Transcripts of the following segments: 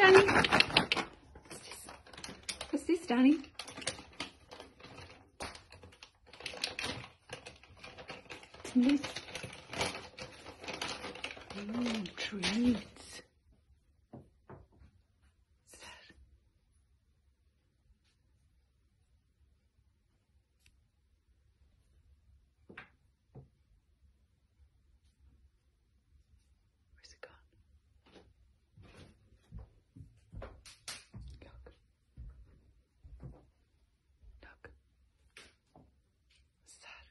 Danny. What's this, Danny? What's this? Oh, treats. What's that? Where's it gone? Look. Look. What's that?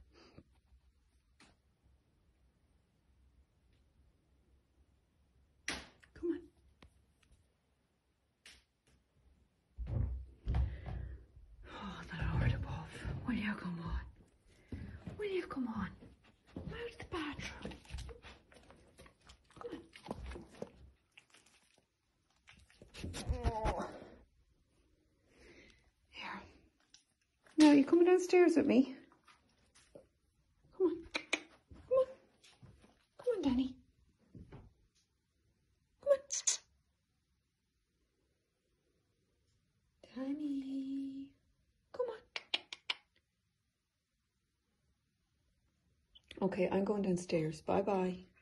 Come on. Oh, that horrid above. Will you come on? Will you come on? Out the bathroom. Come on. Oh. Here. Now, are you coming downstairs with me? Come on. Come on. Come on, Danny. Come on. Danny. Come on. Okay, I'm going downstairs. Bye-bye.